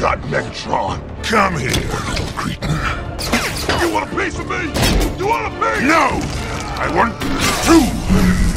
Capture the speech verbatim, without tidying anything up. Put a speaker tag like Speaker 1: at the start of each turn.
Speaker 1: got, Megatron? Come here, cretin. You want a piece of me? You want a piece? No! I want two!